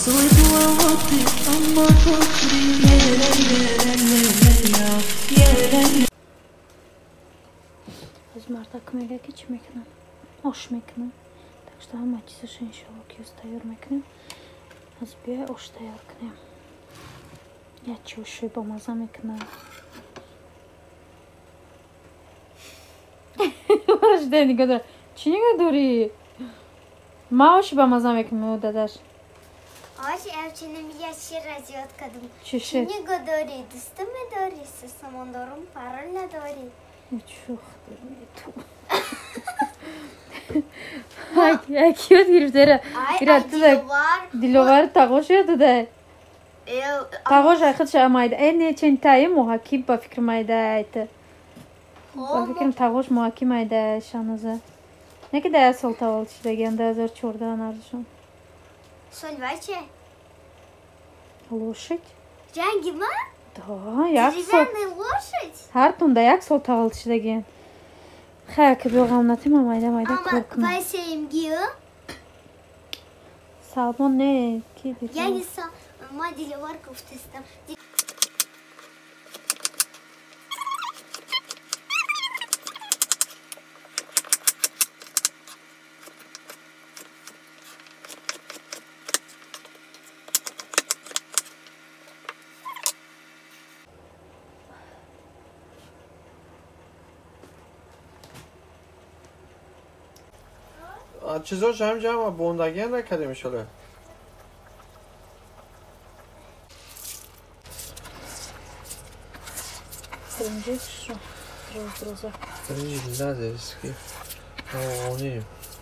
از مرتک میگه که چی میکنم آش میکنم так что همه چیزش انشالله که تیار میکنیم از بیای آش تیار کنیم یا چی آشی با مزه میکنم برش ده نگاه داره چی نگاه داری؟ ما آشی با مزه میکنم داداش آشی evçinin bir yaşı raziyat kadın. چی Ne kadar dostum dاری سمندرم پرال نداری. چوخ تو یکی یاد گرفته دیلوار تاقوش یاده تاقوش خود شمایده اینه چند تایی محاکی با فکر مایده ایت با فکرم تاقوش محاکی مایده شانوزه نه که ده سال تاول شده گنده 2014 نردشون سال بچه лошадь جنگی ما؟ да як сал лошадь? هر тунда як сал тавал шидаген خیر که بیاغامناتی ما مایده کار کنم ama sevimgiyi Salmon ne? Ki dedi? yani ma dili var köftesi. چیزاش هم جمع بوندگی هم نکرده میشله Birinci şu. Biraz. Birinci neredeyse ki? Ağuni.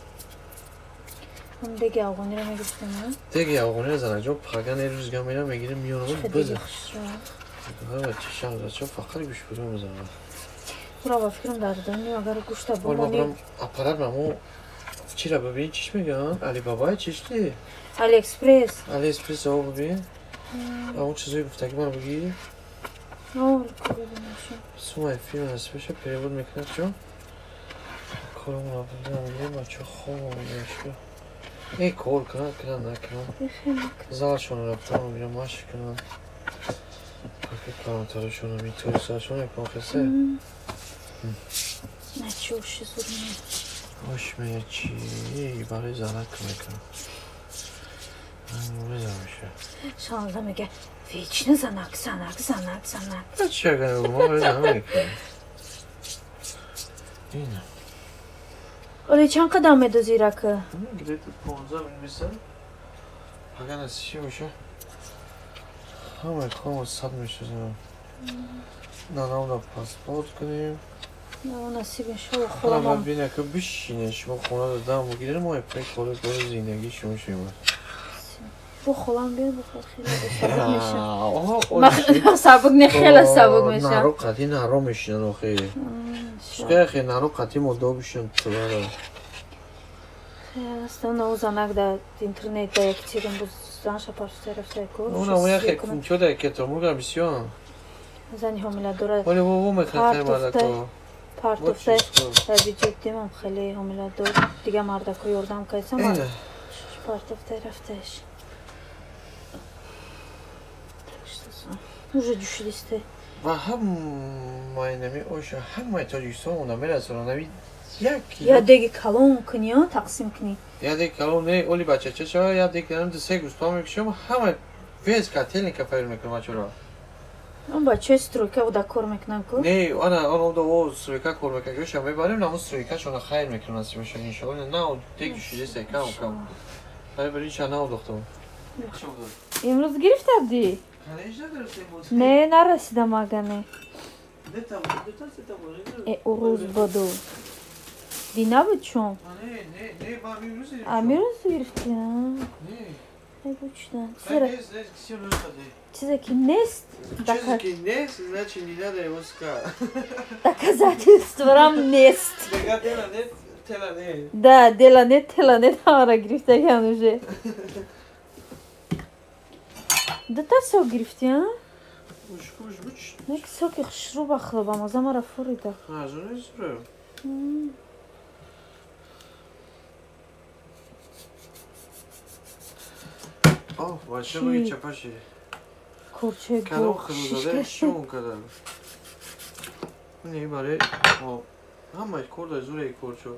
Onu degi ağuni ra megirdim ya. Degi ağuni zana çok pagan rüzgar mıyla megirim miyonumu bıza. Evet çişan da çok fakir bir şey buram zana. Bravo fikrim dardı. Ne agar kuşta bu. Oğlum buram aparat mı? چرا ببین چیش میگن؟ علی بابای چیش دی؟ علی اکسپرس علی اکسپرس آقا ببین اون چیزایی گفته که من بگی؟ آه ببینشون سومای فیلم اسمشه پریبود میکنه چون؟ کارم رو بودم ما چه خواه میشه ای کار کنن نکنن زالشون رو رفتم میرم ماش کنن پاکت کامنتارشون رو میتوری سرشون اکن خسته نه چه اوشی زورونه hoş mu çi برای زنک میکنم من میذارمش شانزده میگه ویچنه زنک چه کنم ما بزنم میکنم اینه اولی چند قدم میدو زیرکه؟ گیره تو 15 میمیسه اگر نسیشی میشه همه کام 100 میشه نانم را پاسپورت کنیم نه نصیب میشه خودم باید بینه که بشینه شما خونه دادم بگیره ما اپنه کاره زندگی شما شما بو خودم بیر بخور خیلی میشه سبک نه خیلی سبک میشه نارو قطعی نارو میشنن خیلی شکر خیلی نارو قطعی مدو بشن تو برای اصلا او زنک در اینترنت در یک تیرم بود زنشا پارچ طرف تکو اونم یک کنچو در کتامو گم بسیار زنی حامله داره ولی بابا میخواد خیلی مردکو پارتوفته در ویجودیم هم خیلی حامله دار دیگه مردکو یاردم کایسم پارتوفته رفتش уже düşüliste و هم ماینمی اوشا هم مای تاجیکستان اونا میرسونن یکی یا دیگه کلون کنی تقسیم کنی یا دیگه کلون نه اولی بچه چه شو یا دیگه هم سه گوستا میکشم همه ویز کاتلین که فایل میکنم چرا اون بچه استرویکا بوده کار میکنن کو نه اون دو استرویکا کار میکنه که شما میبریم نه استرویکا شون خیر میکنن نصیب میشه ان شاء الله نه دیگه شیشه کم برای بری چنا دختم امروز گرفتادی نه نرسیدم آگانه او روز بدو دی نبود چون امروز گرفتی نه بچدن چیزی که نیست چیزی که نیست نه چیزی نداره واسکا доказательством نیست да деланет ара грифтаган уже да та сок грифти а нек соки шруба хлоба маза мара фурида آه باشه بگی چپشه کلچه کلام گوشت خلوزاده شون کدن این برای همه کرد از زوره کرد شد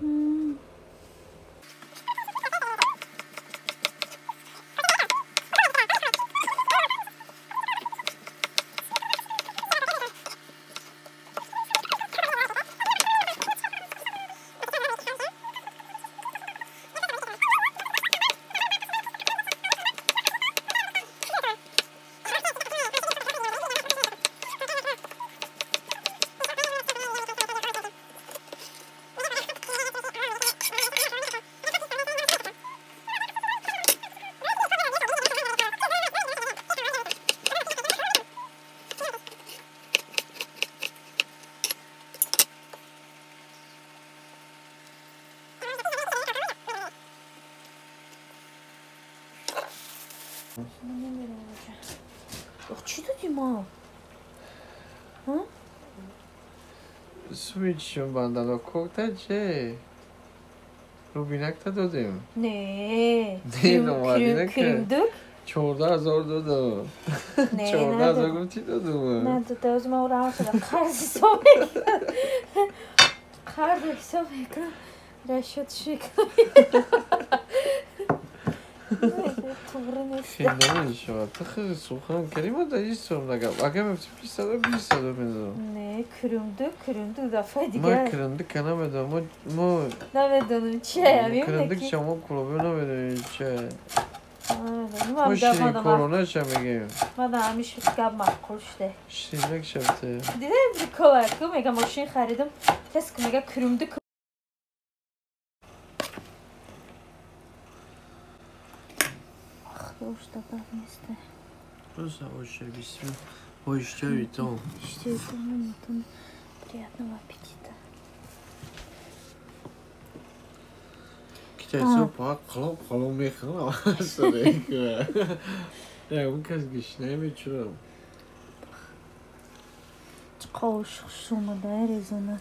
چی دادی ما؟ ها؟ سویچشون بندلا کوکتا چه؟ روبینک تا دادیم نه کریم دک؟ 14,000 دادم 14,000 گفتی دادم نه داده از ما رو هم شدم قرض حساب میکنم رشد شکل خیلی نمیشود تو خیلی سوخن کریمه دایی سرم نگم اگه مفتی 220 بمیدم نه کرندو دفعه دیگه من کرنده کنم بدم ما نمیدونم چه کرنده که شما کلوبه نمیدونی چه ما شیرین کرونا چه میگیم من همیشه گب معقول شده شیرینک شبته دیده کلارکو میگه ماشین خریدم کسی که میگه کرنده Что так место? Просто очень весело. Ой, что это? Что это? Ну, приятного аппетита. Китайцы по колом механа старик. Я он как гишне вечером. Чқош шума да резонак.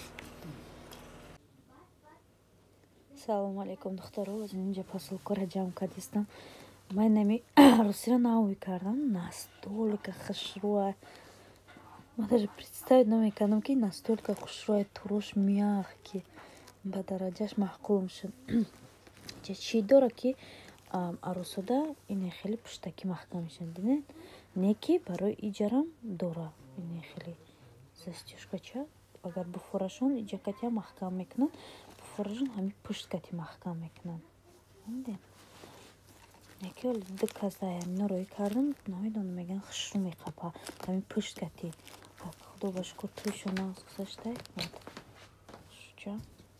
Салом алейкум духтаро. Инҷа посилкора ҷамъ кардистам. Ман нами русиро навои кардам. Настолько хушрӯа. Ман даже представить намекардам ки настолько хушрӯа туруш мягкий. Ба дараҷаш маҳкум шуд. Чӣ дора ки арусода ине хеле пуштаки маҳкам мешавад. Дидед? Не ки барои иҷарам дора. Ине хеле застежкача. Агар буфорашон иҷакати маҳкам мекунад, буфорашон ҳамин пушткати маҳкам мекунад. Дидед? Яке оли диказая минорои кардам, намедонам меган хушрӯ меқапа. Ҳамин пушткати. Худо ба шукр тӯшо нағз гузашта. Вот. Шуча.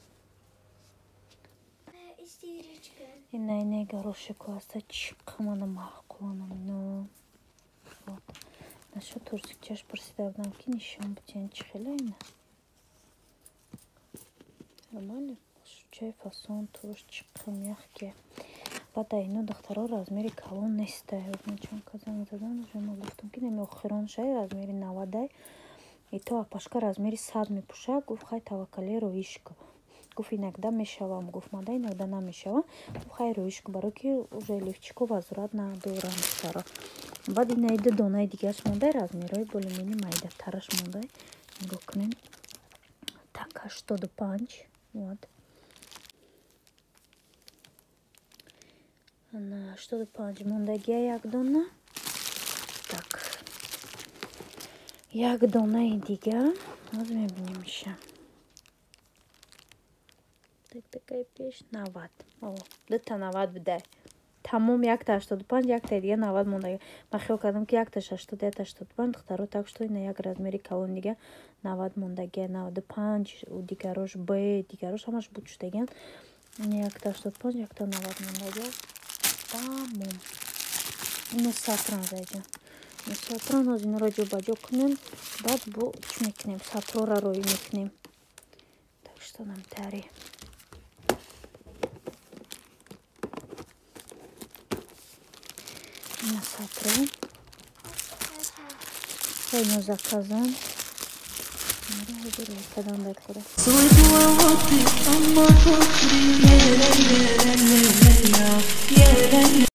Ине горошеку аста чиқмана маҳкуланам ино. Вот. Нашо турсикчаш пурсида будам ки нишон бутен чӣ хела ина. Нормально? Шучай фасон туруш чиқм мягкие. Баъд ино духтаро размери калон нестай. Чон казан задан уже ма гуфтам ки нами охирон шай размери 90 и то апашка размери 100 мепуша. Гуфт хай таваккале роишку. Гуфт иногда мешавам. Гуфт мада иногда намешавам. Гуфт хай роишку баро ки уже лифчику вазурат надорам духтаро. Баъд ина ида донаи дигаш мондай размерои болимини майдатараш мондай. Нигоҳ кунем. Так 85. Вот. На 85 мондагия як дона. Так. Як донаи дига. Ҳоз мебинем иша. Так пеш 90. О, дута 90 будай. Тамом якта 85, якта дига 90 мондагия. Ман хиёл кардам ки якта 80, 85 духтаро так што ина як размери калон дига 90 мондагия, 95 у дигарош б, дигарош ҳамаш буд шудаган. Ина якта 85, якта 90 мондагия. Тамом. Ина сатран зайҷан. Ина сатран ҳоз инро ҷобаҷо кунем. Баъд бо чӣ мекунем? Сатрора роӣ мекунем. Так што намтари. Ина сатрон. Хайно заказан. Ина ҳозир кадан дар кора. Soy tu amote, amor por ti,